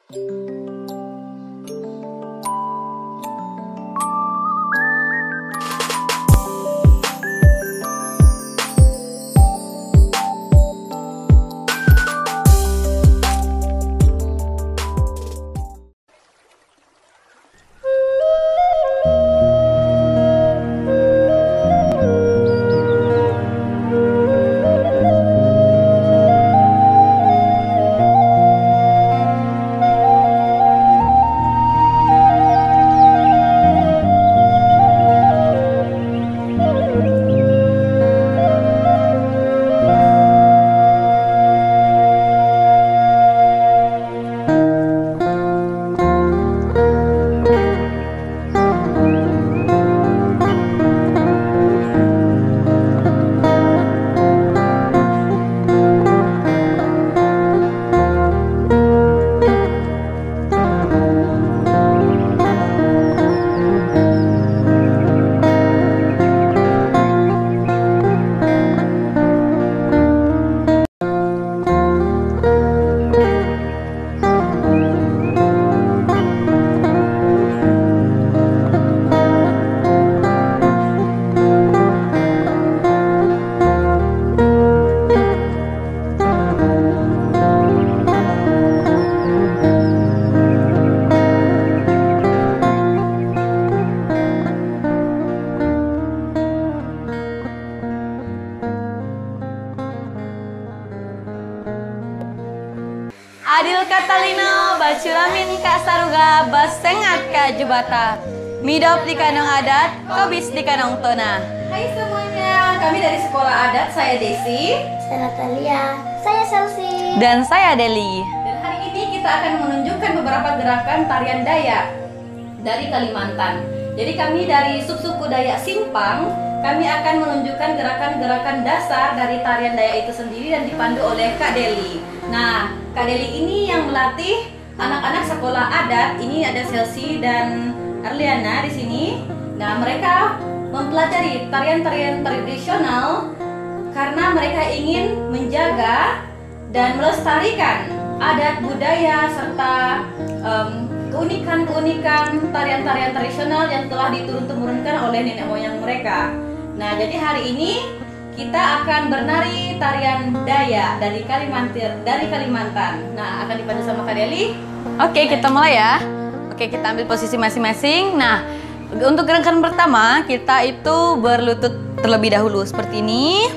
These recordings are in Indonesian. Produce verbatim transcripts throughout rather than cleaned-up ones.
Adil Katalino, Baculamin Kak Saruga, Basengat Kak Jubata, Midop di Kanong Adat, Kobis di Kanong Tona. Hai semuanya, kami dari Sekolah Adat, saya Desi, saya Natalia, saya Chelsea, dan saya Deli. Dan hari ini kita akan menunjukkan beberapa gerakan tarian Dayak dari Kalimantan. Jadi kami dari subsuku Dayak Simpang, kami akan menunjukkan gerakan-gerakan dasar dari tarian Dayak itu sendiri dan dipandu oleh Kak Deli. Nah, Kak Deli ini yang melatih anak-anak sekolah adat. Ini ada Chelsea dan Arliana di sini. Nah, mereka mempelajari tarian-tarian tradisional karena mereka ingin menjaga dan melestarikan adat budaya serta um, keunikan-keunikan tarian-tarian tradisional yang telah diturun-temurunkan oleh nenek moyang mereka. Nah, jadi hari ini kita akan bernari tarian Dayak dari Kalimantan. Dari Kalimantan. Nah, akan dipandu sama Kak Deli. Oke, kita mulai ya. Oke, kita ambil posisi masing-masing. Nah, untuk gerakan pertama kita itu berlutut terlebih dahulu seperti ini.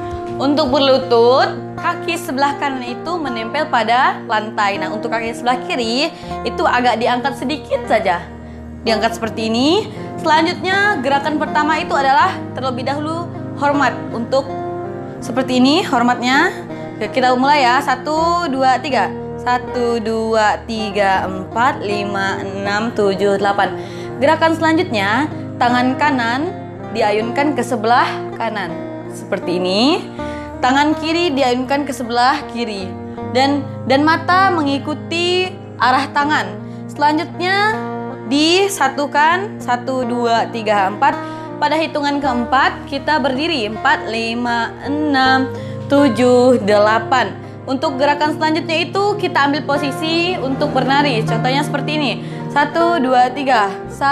Untuk berlutut, kaki sebelah kanan itu menempel pada lantai. Nah, untuk kaki sebelah kiri itu agak diangkat sedikit saja. Diangkat seperti ini. Selanjutnya, gerakan pertama itu adalah terlebih dahulu hormat. Untuk seperti ini hormatnya. Kita mulai ya. Satu, dua, tiga. Satu, dua, tiga, empat, lima, enam, tujuh, delapan. Gerakan selanjutnya, tangan kanan diayunkan ke sebelah kanan. Seperti ini. Tangan kiri diayunkan ke sebelah kiri. Dan, dan mata mengikuti arah tangan. Selanjutnya disatukan. Satu, dua, tiga, empat. Pada hitungan keempat, kita berdiri. Empat, lima, enam, tujuh, delapan. Untuk gerakan selanjutnya itu, kita ambil posisi untuk bernari. Contohnya seperti ini. Satu, dua, tiga.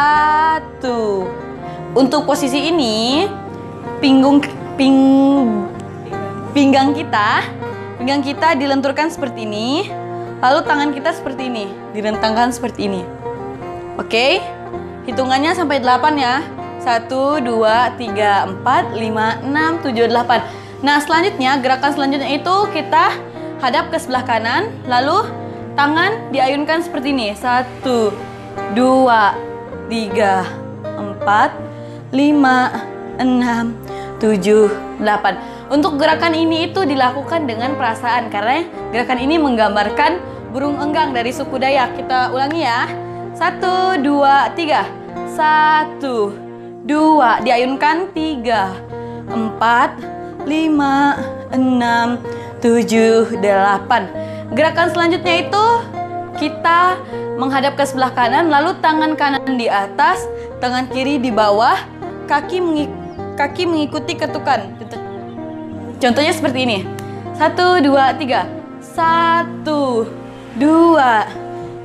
Satu. Untuk posisi ini, pinggung, ping, pinggang kita, pinggang kita dilenturkan seperti ini. Lalu tangan kita seperti ini. Direntangkan seperti ini. Oke? Hitungannya sampai delapan ya. Satu, dua, tiga, empat, lima, enam, tujuh, delapan. Nah, selanjutnya, gerakan selanjutnya itu kita hadap ke sebelah kanan. Lalu, tangan diayunkan seperti ini. Satu, dua, tiga, empat, lima, enam, tujuh, delapan. Untuk gerakan ini itu dilakukan dengan perasaan. Karena gerakan ini menggambarkan burung enggang dari suku Dayak. Kita ulangi ya. Satu, dua, tiga. Satu, dua, diayunkan tiga, empat, lima, enam, tujuh, delapan. Gerakan selanjutnya itu kita menghadap ke sebelah kanan, lalu tangan kanan di atas, tangan kiri di bawah, kaki mengik kaki mengikuti ketukan. Contohnya seperti ini. Satu, dua, tiga. Satu, dua,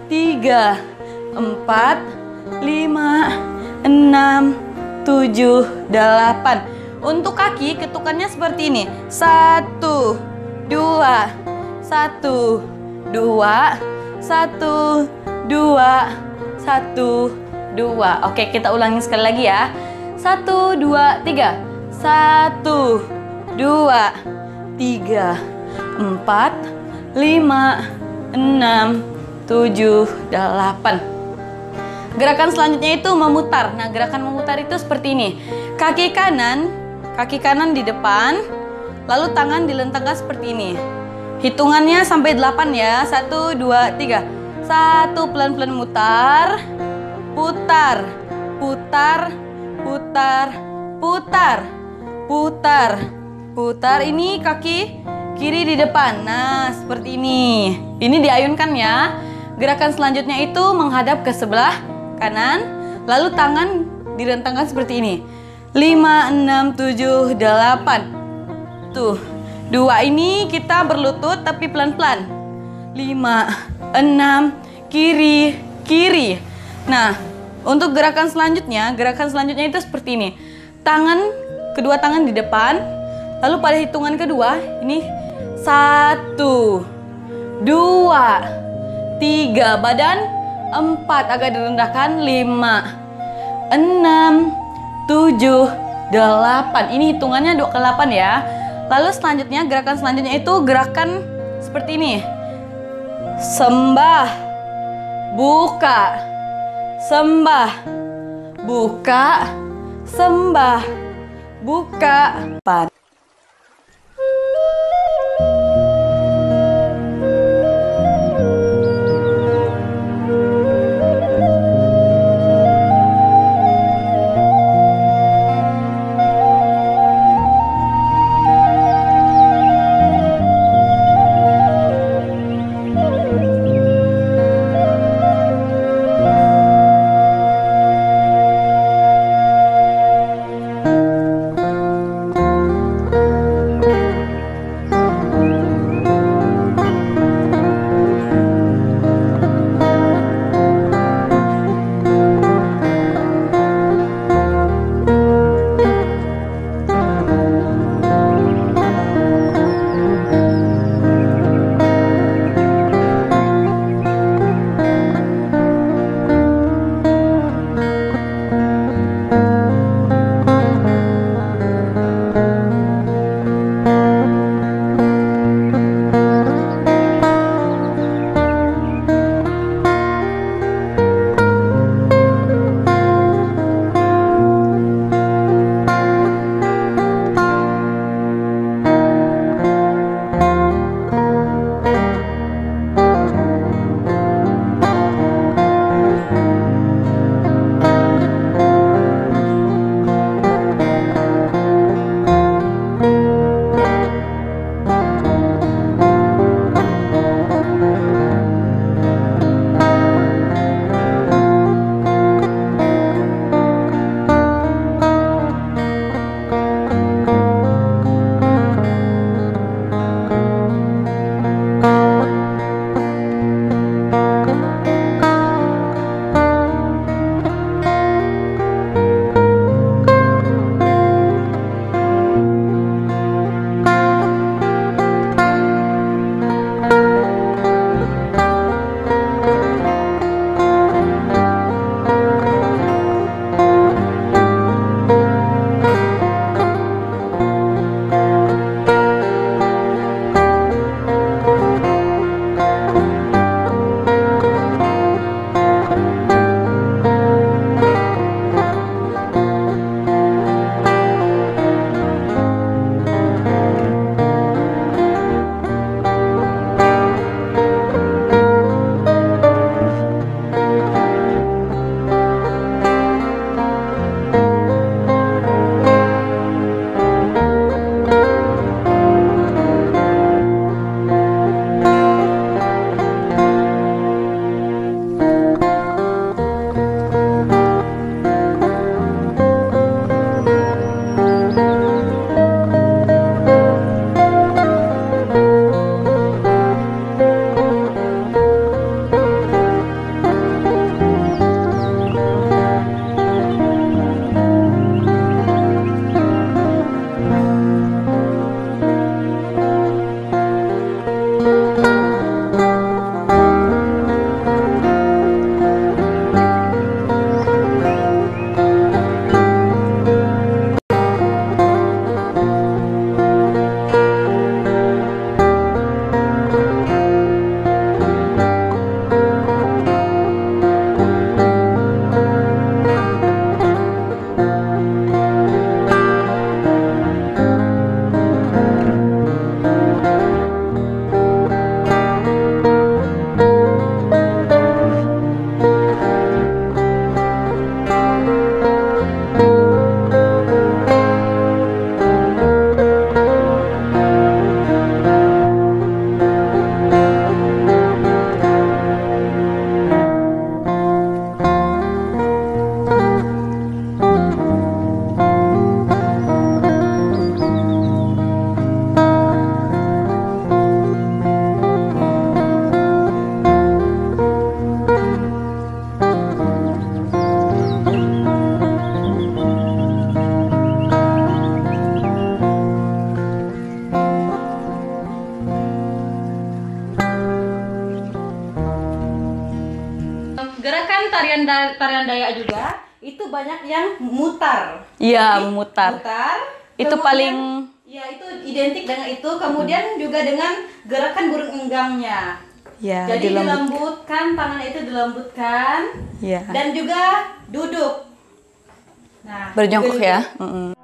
tiga, empat, lima, enam, tujuh, delapan. Untuk kaki ketukannya seperti ini. Satu, dua, satu, dua, satu, dua, satu, dua. Oke, kita ulangi sekali lagi ya. Satu, dua, tiga. Satu, dua, tiga, empat, lima, enam, tujuh, delapan. Gerakan selanjutnya itu memutar. Nah, gerakan memutar itu seperti ini. Kaki kanan, kaki kanan di depan, lalu tangan dilentangkan seperti ini. Hitungannya sampai delapan ya. Satu, dua, tiga. Satu, pelan-pelan mutar, putar, putar, putar, putar, putar, putar. Ini kaki kiri di depan. Nah, seperti ini. Ini diayunkan ya. Gerakan selanjutnya itu menghadap ke sebelah kanan, lalu tangan direntangkan seperti ini. Lima, enam, tujuh, delapan. Tuh, dua ini kita berlutut tapi pelan-pelan. Lima, enam, kiri, kiri. Nah, untuk gerakan selanjutnya, gerakan selanjutnya itu seperti ini. Tangan, kedua tangan di depan, lalu pada hitungan kedua, ini satu, dua, tiga, badan empat, agak direndahkan, lima, enam, tujuh, delapan. Ini hitungannya dua kali delapan ya. Lalu selanjutnya, gerakan selanjutnya itu gerakan seperti ini. Sembah, buka, sembah, buka, sembah, buka, empat. gerakan tarian da- tarian Dayak juga itu banyak yang mutar. Iya, Jadi, memutar. mutar. Itu kemudian- paling- Ya, itu identik dengan itu. Kemudian juga dengan gerakan burung enggangnya. Ya, Jadi dilembut. dilembutkan, tangan itu dilembutkan. Ya. Dan juga duduk. Nah, Berjongkok juga ya. duduk. Mm-mm.